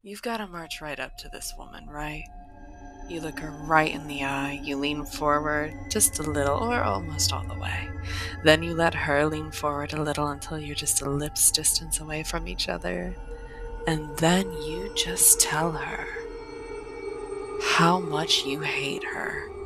you've got to march right up to this woman, right? You look her right in the eye, you lean forward just a little or almost all the way. Then you let her lean forward a little until you're just a lip's distance away from each other. And then you just tell her how much you hate her.